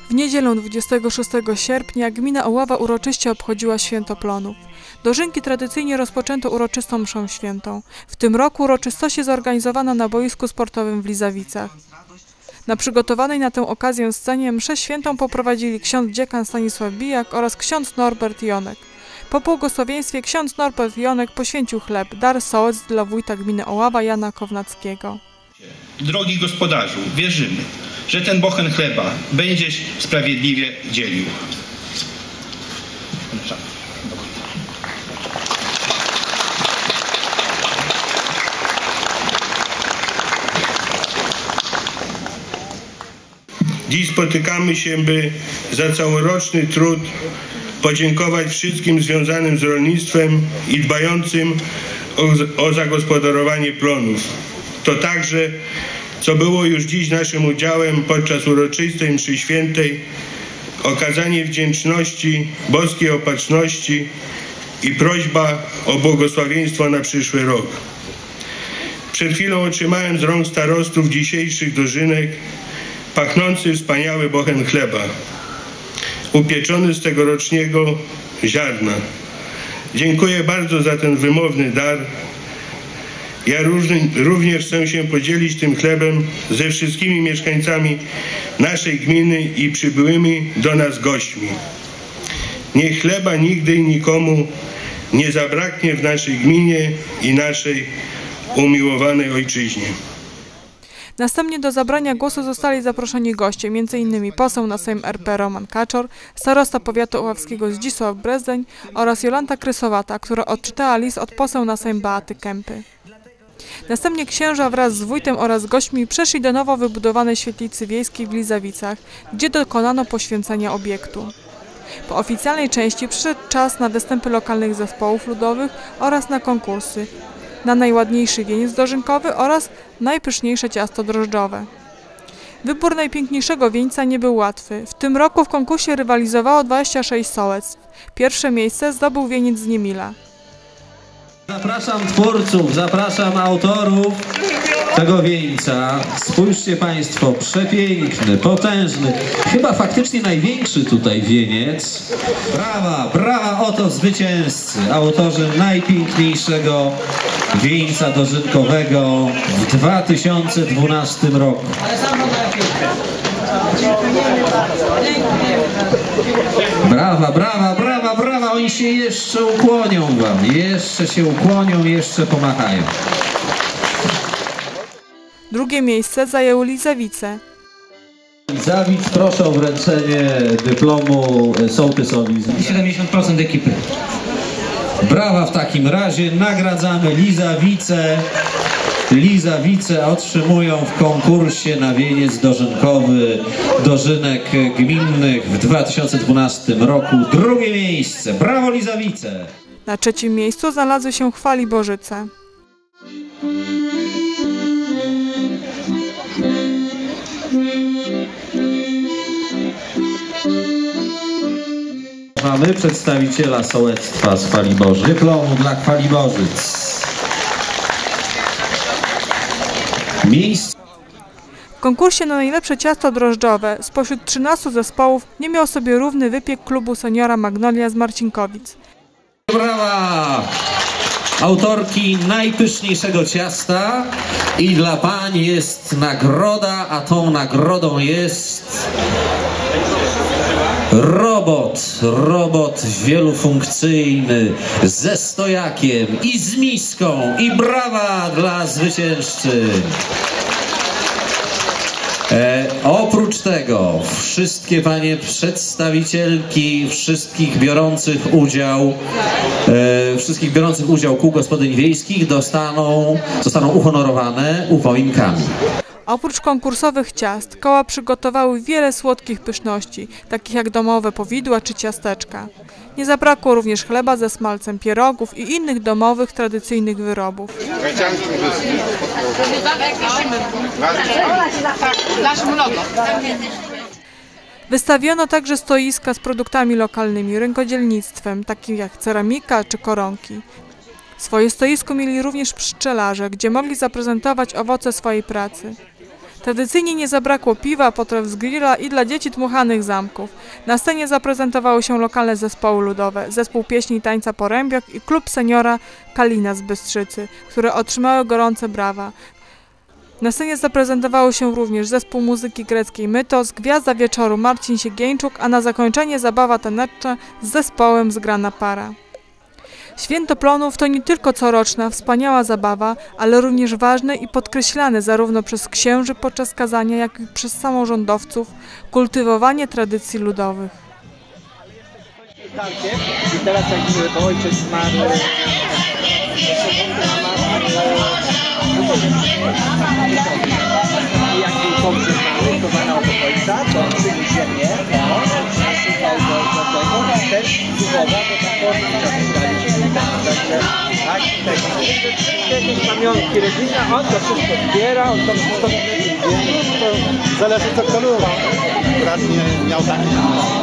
W niedzielę 26 sierpnia gmina Oława uroczyście obchodziła święto plonów. Dożynki tradycyjnie rozpoczęto uroczystą mszą świętą. W tym roku uroczystości zorganizowano na boisku sportowym w Lizawicach. Na przygotowanej na tę okazję scenie mszę świętą poprowadzili ksiądz dziekan Stanisław Bijak oraz ksiądz Norbert Jonek. Po błogosławieństwie ksiądz Norbert Jonek poświęcił chleb, dar sołec dla wójta gminy Oława Jana Kownackiego. Drogi gospodarzu, wierzymy, że ten bochen chleba będziesz sprawiedliwie dzielił. Dziś spotykamy się, by za całoroczny trud podziękować wszystkim związanym z rolnictwem i dbającym o zagospodarowanie plonów. To także, co było już dziś naszym udziałem podczas uroczystej mszy świętej, okazanie wdzięczności, boskiej opatrzności i prośba o błogosławieństwo na przyszły rok. Przed chwilą otrzymałem z rąk starostów dzisiejszych dożynek pachnący wspaniały bochen chleba, upieczony z tegorocznego ziarna. Dziękuję bardzo za ten wymowny dar. Ja również chcę się podzielić tym chlebem ze wszystkimi mieszkańcami naszej gminy i przybyłymi do nas gośćmi. Niech chleba nigdy i nikomu nie zabraknie w naszej gminie i naszej umiłowanej ojczyźnie. Następnie do zabrania głosu zostali zaproszeni goście, m.in. poseł na Sejm RP Roman Kaczor, starosta powiatu oławskiego Zdzisław Brezdeń oraz Jolanta Krysowata, która odczytała list od poseł na Sejm Beaty Kępy. Następnie księża wraz z wójtem oraz gośćmi przeszli do nowo wybudowanej świetlicy wiejskiej w Lizawicach, gdzie dokonano poświęcenia obiektu. Po oficjalnej części przyszedł czas na występy lokalnych zespołów ludowych oraz na konkursy, na najładniejszy wieniec dożynkowy oraz najpyszniejsze ciasto drożdżowe. Wybór najpiękniejszego wieńca nie był łatwy. W tym roku w konkursie rywalizowało 26 sołectw. Pierwsze miejsce zdobył wieniec z Niemila. Zapraszam twórców, zapraszam autorów tego wieńca. Spójrzcie Państwo, przepiękny, potężny, chyba faktycznie największy tutaj wieniec. Brawa, brawa, oto zwycięzcy, autorzy najpiękniejszego wieńca dożynkowego w 2012 roku. Brawa, brawa, brawa, brawa, oni się jeszcze ukłonią wam, jeszcze się ukłonią, jeszcze pomachają. Drugie miejsce zajęły Lizawice. Lizawic, proszę o wręczenie dyplomu sołtysowi. 70% ekipy. Brawa w takim razie, nagradzamy Lizawice. Lizawice otrzymują w konkursie na wieniec dożynkowy dożynek gminnych w 2012 roku drugie miejsce. Brawo Lizawice! Na trzecim miejscu znalazły się Chwaliborzyce. Mamy przedstawiciela sołectwa z Chwaliborzy. Dyplomu dla Chwaliborzyc. W konkursie na najlepsze ciasto drożdżowe spośród 13 zespołów nie miał sobie równy wypiek klubu seniora Magnolia z Marcinkowic. Brawa! Autorki najpyszniejszego ciasta i dla pań jest nagroda, a tą nagrodą jest robot wielofunkcyjny ze stojakiem i z miską i brawa dla zwycięzczyń. Oprócz tego wszystkie panie przedstawicielki wszystkich biorących udział kół gospodyń wiejskich zostaną uhonorowane upominkami. Oprócz konkursowych ciast, koła przygotowały wiele słodkich pyszności, takich jak domowe powidła czy ciasteczka. Nie zabrakło również chleba ze smalcem, pierogów i innych domowych, tradycyjnych wyrobów. Wystawiono także stoiska z produktami lokalnymi, rękodzielnictwem, takim jak ceramika czy koronki. Swoje stoisko mieli również pszczelarze, gdzie mogli zaprezentować owoce swojej pracy. Tradycyjnie nie zabrakło piwa, potraw z grilla i dla dzieci dmuchanych zamków. Na scenie zaprezentowały się lokalne zespoły ludowe, zespół pieśni i tańca Porębiok i klub seniora Kalina z Bystrzycy, które otrzymały gorące brawa. Na scenie zaprezentowały się również zespół muzyki greckiej Mytos, gwiazda wieczoru Marcin Siegieńczuk, a na zakończenie zabawa taneczna z zespołem Zgrana Para. Święto Plonów to nie tylko coroczna, wspaniała zabawa, ale również ważne i podkreślane zarówno przez księży podczas kazania, jak i przez samorządowców kultywowanie tradycji ludowych. I teraz jak ojciec zmarł, i jak był pogrzebany, to pana ojca, to on przyniósł ziemię, nasypał do tego i też duchowa, bo tak potem także tak, jakieś pamiątki rodzina, on to wszystko zbiera, on to wszystko zależy co kto lubi. Akurat nie miał takich